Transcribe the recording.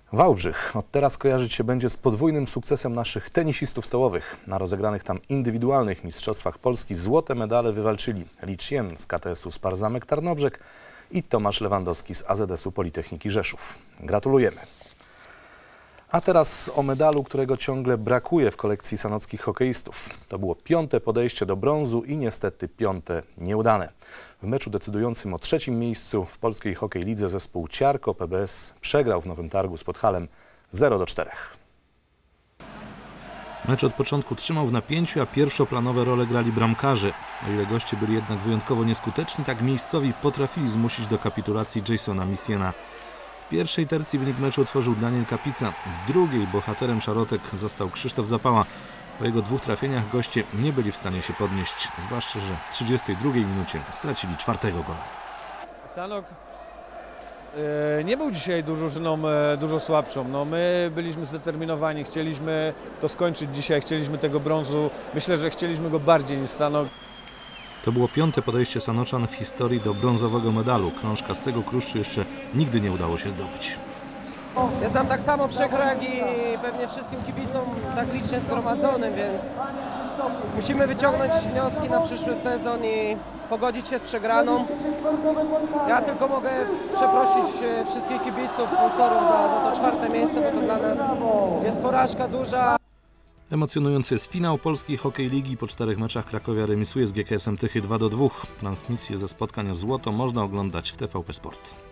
Wałbrzych od teraz kojarzyć się będzie z podwójnym sukcesem naszych tenisistów stołowych. Na rozegranych tam indywidualnych mistrzostwach Polski złote medale wywalczyli Licz Jen z KTS-u Spar-Zamek Tarnobrzeg i Tomasz Lewandowski z AZS-u Politechniki Rzeszów. Gratulujemy. A teraz o medalu, którego ciągle brakuje w kolekcji sanockich hokeistów. To było 5. podejście do brązu i niestety 5. nieudane. W meczu decydującym o 3. miejscu w polskiej hokej lidze zespół Ciarko PBS przegrał w Nowym Targu z Podhalem 0-4. Mecz od początku trzymał w napięciu, a pierwszoplanowe role grali bramkarze. O ile goście byli jednak wyjątkowo nieskuteczni, tak miejscowi potrafili zmusić do kapitulacji Jasona Misiena. W pierwszej tercji wynik meczu otworzył Daniel Kapica, w drugiej bohaterem szarotek został Krzysztof Zapała. Po jego 2 trafieniach goście nie byli w stanie się podnieść, zwłaszcza że w 32 minucie stracili 4. gola. Sanok nie był dzisiaj drużyną dużo słabszą. No, my byliśmy zdeterminowani, chcieliśmy to skończyć dzisiaj, chcieliśmy tego brązu. Myślę, że chcieliśmy go bardziej niż Sanok. To było 5. podejście Sanoczan w historii do brązowego medalu. Krążka z tego kruszcu jeszcze nigdy nie udało się zdobyć. Jest nam tak samo przykro, jak i pewnie wszystkim kibicom tak licznie zgromadzonym, więc musimy wyciągnąć wnioski na przyszły sezon i pogodzić się z przegraną. Ja tylko mogę przeprosić wszystkich kibiców, sponsorów za to 4. miejsce, bo to dla nas jest porażka duża. Emocjonujący jest finał Polskiej Hokej Ligi. Po 4 meczach Krakowia remisuje z GKS-em Tychy 2-2. Transmisję ze spotkań o złoto można oglądać w TVP Sport.